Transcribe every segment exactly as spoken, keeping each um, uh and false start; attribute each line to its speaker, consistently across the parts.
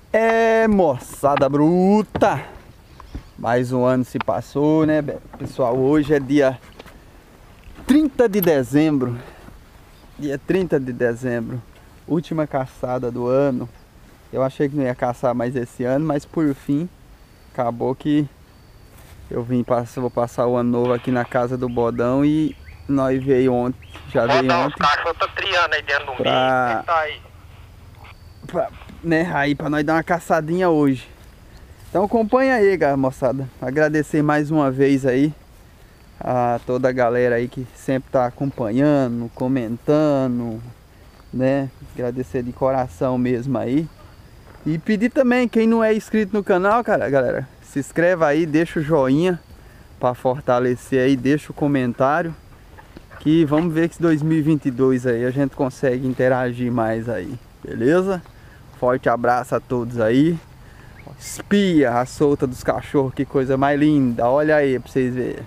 Speaker 1: É, moçada bruta, mais um ano se passou, né, pessoal? Hoje é dia trinta de dezembro, dia trinta de dezembro, última caçada do ano. Eu achei que não ia caçar mais esse ano, mas por fim, acabou que eu vim, vou passar o ano novo aqui na casa do Bodão e nós veio ontem, já veio
Speaker 2: Bodão,
Speaker 1: ontem.
Speaker 2: O cachorro tá triando aí dentro do
Speaker 1: pra...
Speaker 2: meio, tá aí.
Speaker 1: Pra, né, aí pra nós dar uma caçadinha hoje. Então acompanha aí, galera, moçada. Agradecer mais uma vez aí a toda a galera aí que sempre tá acompanhando, comentando, né? Agradecer de coração mesmo aí. E pedir também, quem não é inscrito no canal, cara, galera, se inscreva aí, deixa o joinha pra fortalecer aí, deixa o comentário. Que vamos ver que esse dois mil e vinte e dois aí a gente consegue interagir mais aí, beleza? Forte abraço a todos aí. Espia a solta dos cachorros, que coisa mais linda. Olha aí pra vocês verem.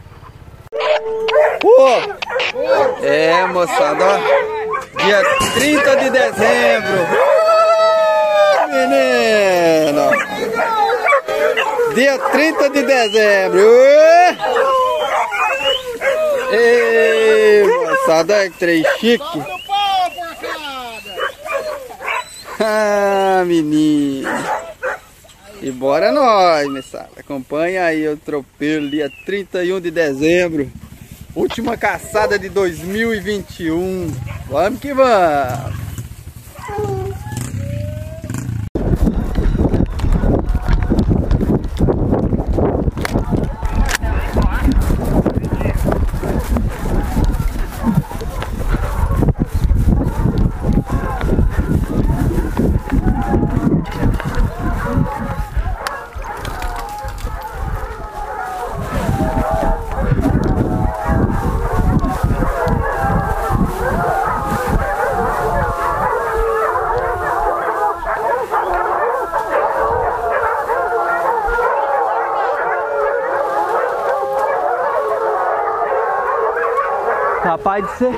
Speaker 1: Uh! É, moçada, ó. Dia trinta de dezembro. Uh, menino! Dia trinta de dezembro. Uh! Ei, moçada, que trem chique. Ah, menino. E bora nós, moçada. Acompanha aí o tropeiro, dia trinta e um de dezembro. Última caçada de dois mil e vinte e um. Vamos que vamos. Capaz de ser.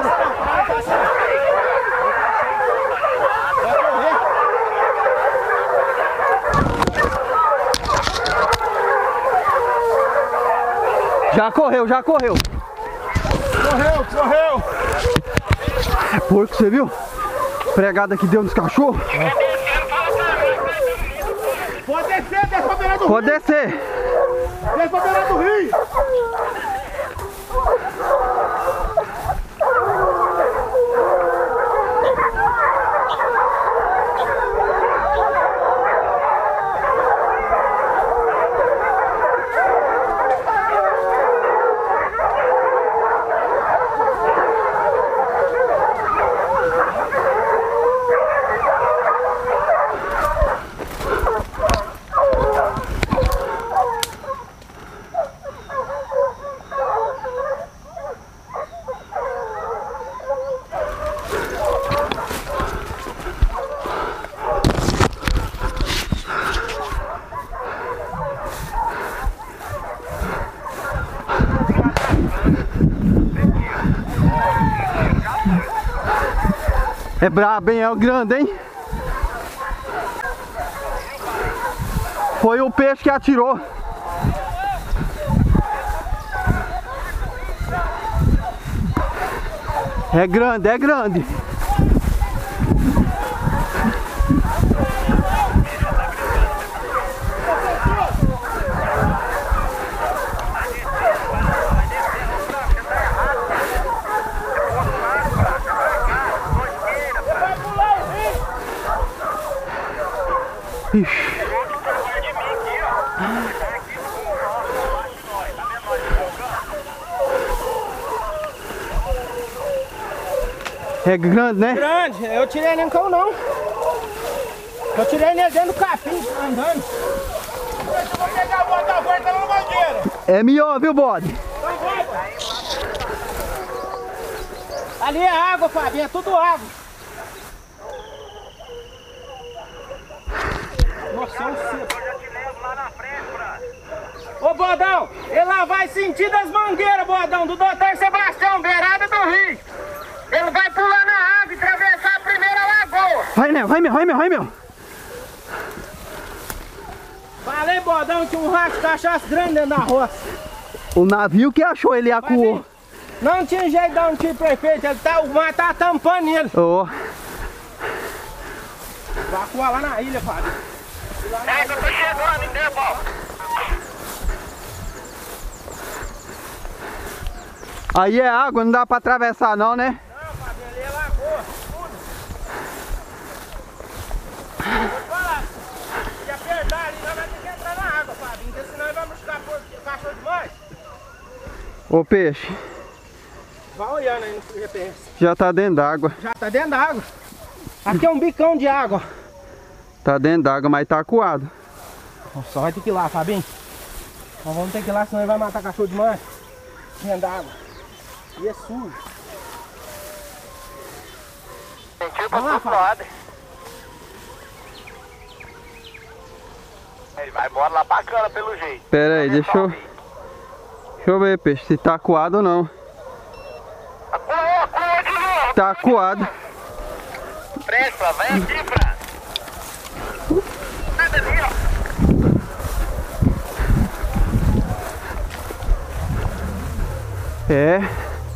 Speaker 1: Já correu, já correu.
Speaker 3: Correu, correu.
Speaker 1: É porco, você viu? Pregada que deu nos cachorros.
Speaker 3: Pode descer, desce pra beira do rio.
Speaker 1: Pode descer.
Speaker 3: Desce pra beira do rio.
Speaker 1: É brabo, hein? É o grande, hein? Foi o peixe que atirou. É grande, é grande. Ixi. É grande, né?
Speaker 3: Grande, eu tirei nem cão não. Eu tirei nem dentro do capim, andando. Eu vou pegar a bota volta lá na mangueira.
Speaker 1: É melhor, viu, bode?
Speaker 3: Ali é água, Fabinho, é tudo água. Nossa, é um cedo. Ô, Bodão, ele lá vai sentir das mangueiras, Bodão, do doutor Sebastião, beirada do rio. Ele vai pular na água e atravessar a primeira lagoa.
Speaker 1: Vai, meu, vai, meu, vai, meu, vai, meu.
Speaker 3: Falei, bodão, que um rato de cachaça grande dentro da roça.
Speaker 1: O navio que achou, ele acuou.
Speaker 3: Não tinha jeito de dar um tiro perfeito, ele tá, o mar tá tampando ele.
Speaker 1: Oh.
Speaker 3: Vai acuar lá na ilha, Fábio.
Speaker 2: É, eu tô chegando, entendeu, Paulo?
Speaker 1: Aí é água, não dá pra atravessar não, né?
Speaker 3: Não, Fábio, ali é lagoa, tudo. Vou te falar, se apertar ali, nós vamos ter que entrar na água, Fábio, porque senão nós vamos ficar o cachorro demais.
Speaker 1: Ô peixe,
Speaker 3: Vai olhando aí no G P S.
Speaker 1: já tá dentro d'água.
Speaker 3: Já tá dentro da água. Aqui é um bicão de água.
Speaker 1: Tá dentro d'água, mas tá acuado.
Speaker 3: Só vai ter que ir lá, Fabinho. Nós vamos ter que ir lá, senão ele vai matar cachorro demais. Dentro da água. E é sujo.
Speaker 2: Sentiu
Speaker 3: Vamos lá,
Speaker 2: pra todo lado. Ele vai embora lá pra cana, pelo jeito.
Speaker 1: Pera aí, deixa eu... Deixa eu ver, peixe, se tá acuado ou não.
Speaker 2: Acuou, acuou de novo.
Speaker 1: Tá acuado.
Speaker 2: Presta, vem aqui, Fran. Nada ali, ó.
Speaker 1: É.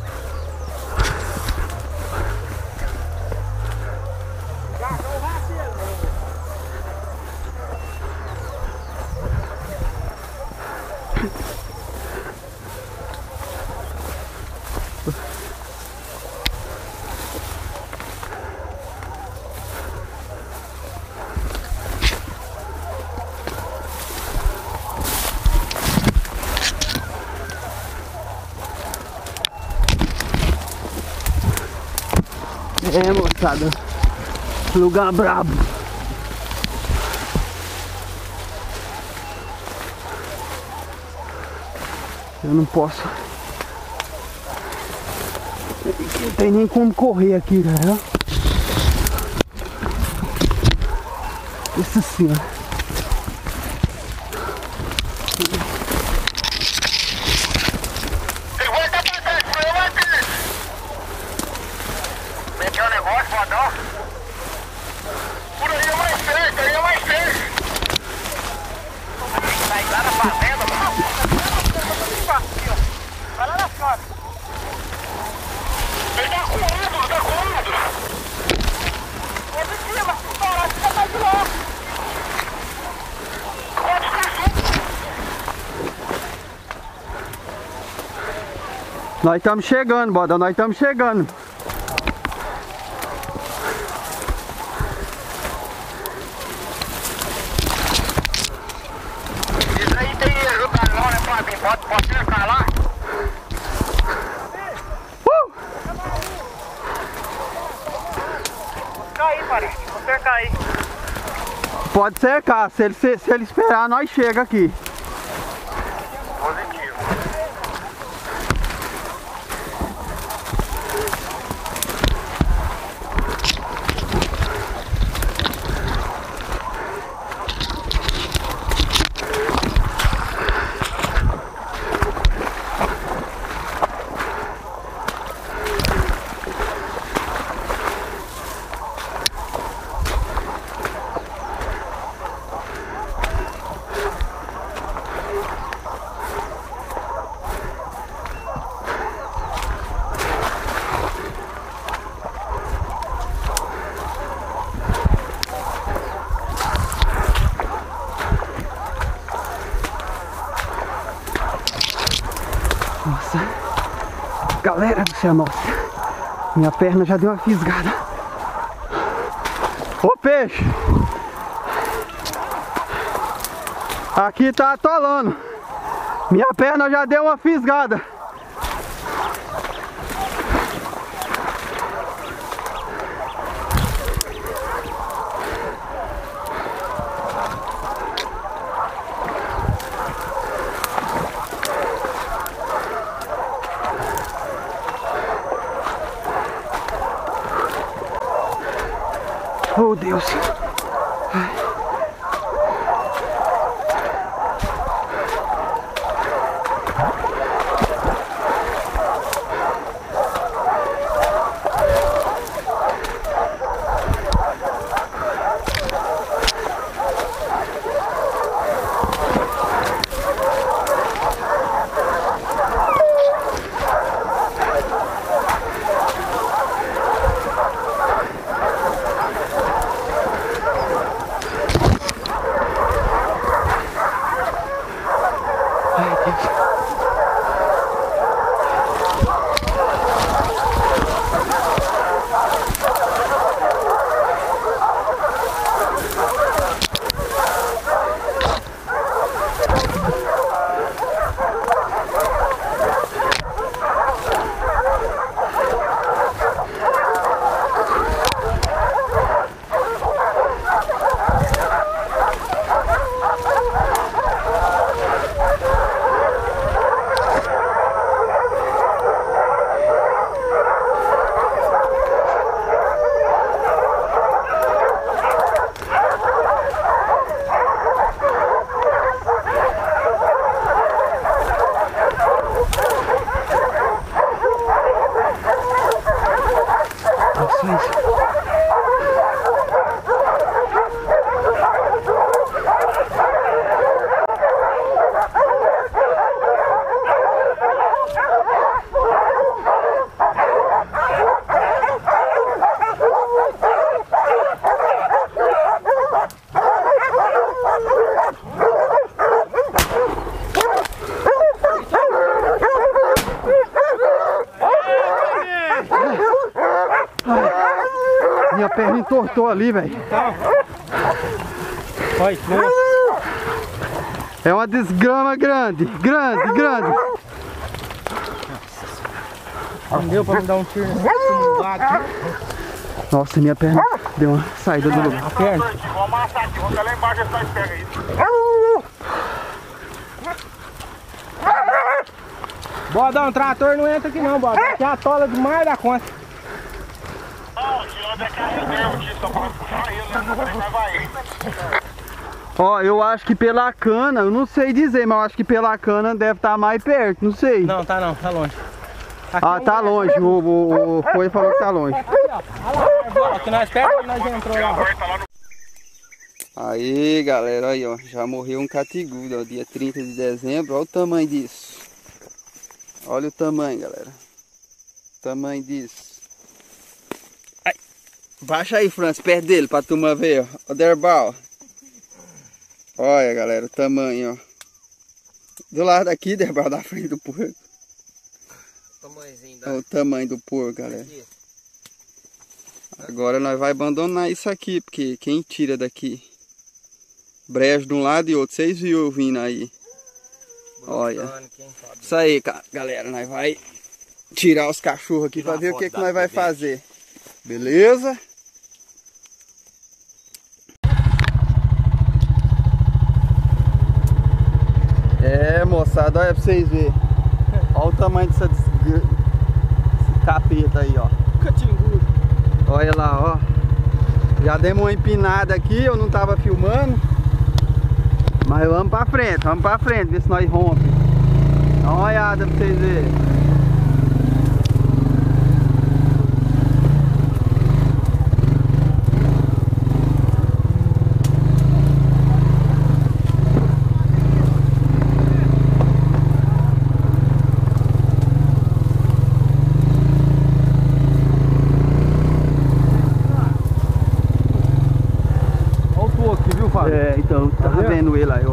Speaker 1: É, moçada, lugar brabo. Eu não posso. Não tem nem como correr aqui, cara. Isso sim, ó.
Speaker 2: Meteu o negócio, fodão. Por aí é mais perto, aí é mais perto. Sai lá na fazenda, mano. Vai lá na fora. Ele tá comigo, tá comigo. Ô, de cima, para, fica mais de lá. Pode descer.
Speaker 1: Nós estamos chegando, Bodão, nós estamos chegando.
Speaker 2: Pode, pode ficar lá?
Speaker 1: Uh!
Speaker 2: Cair, parente. Vou cercar aí.
Speaker 1: Pode cercar, se ele, se, se ele esperar, nós chega aqui.
Speaker 2: Positivo.
Speaker 1: Nossa, galera do céu, nossa, minha perna já deu uma fisgada. Ô peixe, aqui tá atolando, minha perna já deu uma fisgada. Oh Deus! Ai. me entortou ali, velho.
Speaker 3: Tá. Olha, nossa.
Speaker 1: É uma desgrama grande, grande, grande.
Speaker 3: Não deu pra me dar um tiro nesse lado.
Speaker 1: Nossa, minha perna deu uma saída do lugar.
Speaker 3: A perna.
Speaker 2: Vamos amassar aqui, vamos lá embaixo e nós pega isso.
Speaker 3: Bodão, um trator não entra aqui não, Bodão. Aqui atola demais da conta.
Speaker 2: Não, de onde é que a reserva disso? Só pode puxar ele, né? Vai.
Speaker 1: Ó, eu acho que pela cana, eu não sei dizer, mas eu acho que pela cana deve estar mais perto, não sei.
Speaker 3: Não, tá não, tá longe. Aqui
Speaker 1: Ah, tá longe, o, o, o Foi falou que tá longe.
Speaker 3: Aqui, ó. Olha lá, aqui nós pegamos e nós entrou lá.
Speaker 1: Aí, galera, aí, ó, já morreu um catigudo, ó, dia trinta de dezembro, olha o tamanho disso. Olha o tamanho, galera. O tamanho disso. Ai. Baixa aí, Franz, perto dele, pra turma ver, ó. O Derbal. Olha, galera, o tamanho, ó. Do lado aqui, Derbal, da frente do porco.
Speaker 3: Tamanhozinho
Speaker 1: Olha o tamanho do porco, galera. Agora nós vamos abandonar isso aqui, porque quem tira daqui? Brejo de um lado e outro. Vocês viram eu vindo aí. Olha. Isso aí, galera. Nós vai tirar os cachorros aqui para ver o que, que nós vai fazer. Beleza? É, moçada. Olha pra vocês verem. Olha o tamanho dessa des... Esse capeta aí, ó.
Speaker 3: Catingudo.
Speaker 1: Olha lá, ó. Já demos uma empinada aqui, eu não tava filmando. Mas vamos pra frente, vamos pra frente, ver se nós rompe. Dá uma olhada pra vocês verem. É, então, tá vendo ele aí, ó.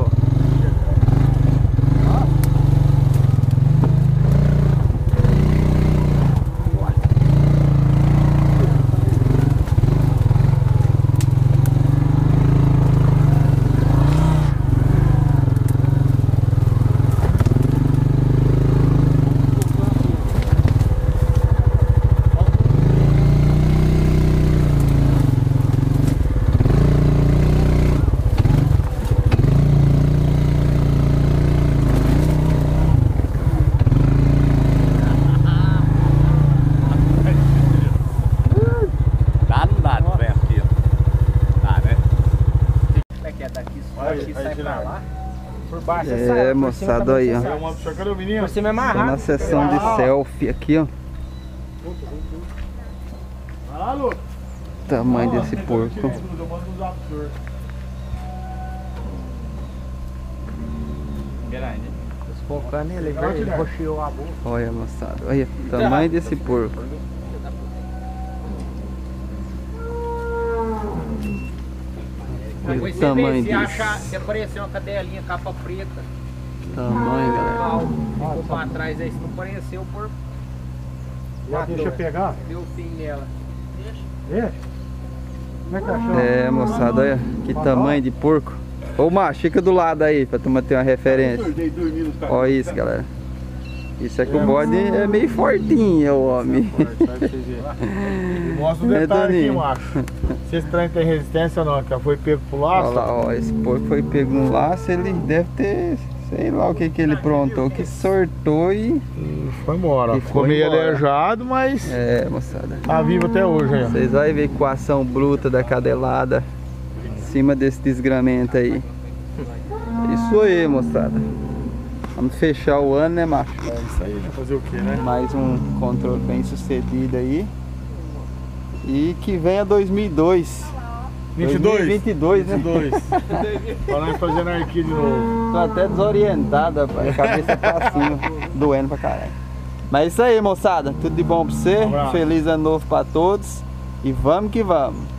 Speaker 1: É, moçada, aí, ó.
Speaker 3: Você me amarrar.
Speaker 1: Tô na sessão de selfie aqui, ó. Tamanho desse porco.
Speaker 3: Focando ele, ele roxeou a boca.
Speaker 1: Olha, moçada, olha o tamanho desse porco. Olha o tamanho
Speaker 3: se
Speaker 1: disso.
Speaker 3: achar, se aparecer uma cadelinha capa preta,
Speaker 1: Tamanho, galera.
Speaker 3: ficou pra trás aí, se não apareceu o porco.
Speaker 4: Já deixa eu pegar?
Speaker 3: Deu fim nela.
Speaker 4: Deixa? Como é que achou?
Speaker 1: É, moçada, olha que tamanho de porco. Ô, macho, fica do lado aí pra tu ter uma referência. Olha isso, galera. Isso é que o bode é meio fortinho, o homem.
Speaker 4: Mostra o detalhe aqui, macho. Se esse trem tem resistência ou não, que foi pego pro laço.
Speaker 1: Olha lá, ó, esse porco foi pego no laço, ele deve ter, sei lá o que que ele aprontou, que sortou e...
Speaker 4: Foi embora.
Speaker 1: E
Speaker 4: Ficou
Speaker 1: foi
Speaker 4: meio
Speaker 1: embora.
Speaker 4: aleijado, mas
Speaker 1: É, moçada.
Speaker 4: tá vivo até hoje aí, ó.
Speaker 1: Vocês vão ver com a ação bruta da cadelada em cima desse desgramento aí. Isso aí, moçada. Vamos fechar o ano, né, macho?
Speaker 4: É isso aí, né? Fazer o que, né?
Speaker 1: Mais um controle bem sucedido aí. E que venha dois mil e dois.
Speaker 4: vinte e dois?
Speaker 1: dois mil e vinte e dois, né?
Speaker 4: vinte e dois. Pra nós fazer anarquia de novo.
Speaker 1: Tô até desorientado, rapaz. A cabeça pra cima, doendo pra caralho. Mas é isso aí, moçada. Tudo de bom pra você.
Speaker 4: Um abraço.
Speaker 1: Feliz ano novo pra todos. E vamos que vamos.